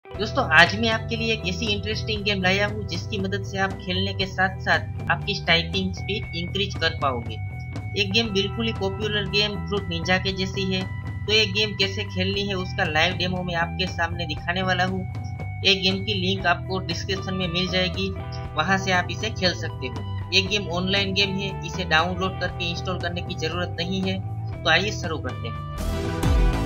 दोस्तों आज मैं आपके लिए एक ऐसी इंटरेस्टिंग गेम लाया हूँ जिसकी मदद से आप खेलने के साथ साथ आपकी टाइपिंग स्पीड इंक्रीज कर पाओगे। एक गेम बिल्कुल ही पॉपुलर गेम फ्रूट निंजा के जैसी है। तो ये गेम कैसे खेलनी है उसका लाइव डेमो मैं आपके सामने दिखाने वाला हूँ। ये गेम की लिंक आपको डिस्क्रिप्शन में मिल जाएगी, वहां से आप इसे खेल सकते हो। ये गेम ऑनलाइन गेम है, इसे डाउनलोड करके इंस्टॉल करने की जरूरत नहीं है। तो आइए शुरू करते हैं।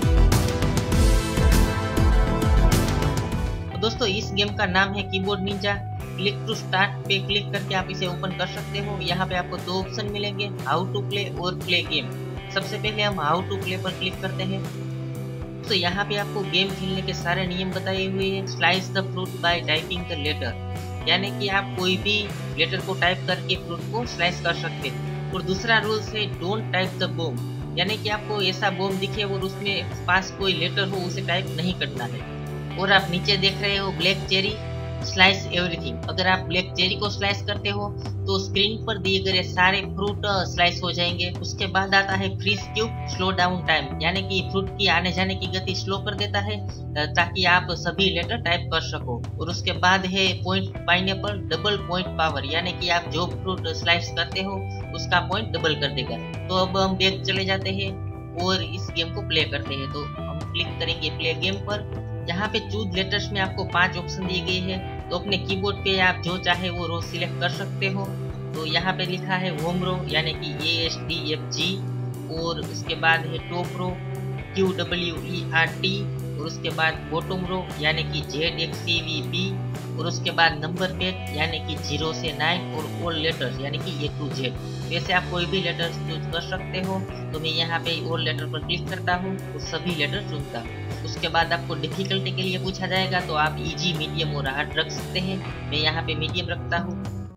दोस्तों इस गेम का नाम है Keyboard Ninja. Click to start पे क्लिक करके आप इसे ओपन कर सकते हो। यहाँ पे आपको दो ऑप्शन मिलेंगे, हाउ टू प्ले और प्ले गेम। सबसे पहले हम हाउ टू प्ले पर क्लिक करते हैं। तो यहाँ पे आपको गेम खेलने के सारे नियम बताए हुए हैं। Slice the fruit by typing the letter, यानी कि आप कोई भी लेटर को टाइप करके फ्रूट को स्लाइस कर सकते हैं। और दूसरा रूल है डोंट टाइप द बॉम्ब, यानी कि आपको ऐसा बॉम्ब दिखे और उसमें पास कोई लेटर हो उसे टाइप नहीं करना है। और आप नीचे देख रहे हो ब्लैक चेरी स्लाइस एवरीथिंग। अगर आप ब्लैक चेरी को स्लाइस करते हो तो स्क्रीन पर दिए गए सारे फ्रूट स्लाइस हो जाएंगे। उसके बाद आता है freeze cube slow down time, यानी कि फ्रूट की आने जाने की गति स्लो कर देता है ताकि आप सभी लेटर टाइप कर सको। और उसके बाद है point pineapple double point power, यानी कि आप जो फ्रूट स्लाइस करते हो उसका पॉइंट डबल कर देगा। तो अब हम बैक चले जाते हैं और इस गेम को प्ले करते हैं। तो हम क्लिक करेंगे प्ले गेम पर। यहाँ पे चूज लेटर्स में आपको 5 ऑप्शन दिए गए हैं। तो अपने कीबोर्ड पे आप जो चाहे वो रो सिलेक्ट कर सकते हो। तो यहाँ पे लिखा है होम रो, यानी कि ASDFG, और उसके बाद है टॉप रो QWERT, और उसके बाद बॉटम रो यानी कि ZXCVB, और उसके बाद नंबर पेज यानी कि 0 से 9, और ऑल लेटर्स यानी कि A to Z। वैसे आप कोई भी लेटर्स चूज कर सकते हो। तो मैं यहाँ पे ऑल लेटर पर क्लिक करता हूँ और सभी लेटर चुनता हूँ। उसके बाद आपको डिफिकल्टी के लिए पूछा जाएगा, तो आप इजी, मीडियम और हार्ड रख सकते हैं। मैं यहाँ पे मीडियम रखता हूँ।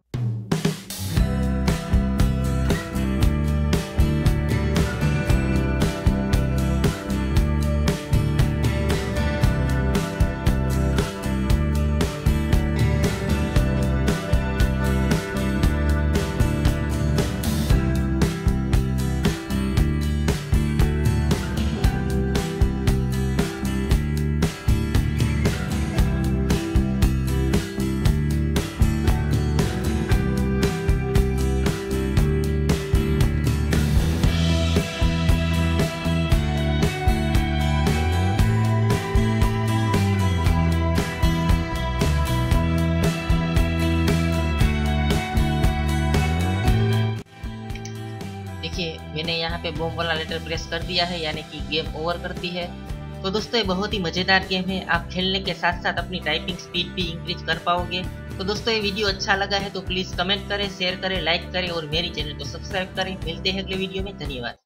देखिए मैंने यहाँ पे बॉम्ब वाला लेटर प्रेस कर दिया है, यानी कि गेम ओवर करती है। तो दोस्तों ये बहुत ही मजेदार गेम है, आप खेलने के साथ साथ अपनी टाइपिंग स्पीड भी इंक्रीज कर पाओगे। तो दोस्तों ये वीडियो अच्छा लगा है तो प्लीज कमेंट करें, शेयर करें, लाइक करें और मेरी चैनल को सब्सक्राइब करें। मिलते हैं अगले वीडियो में, धन्यवाद।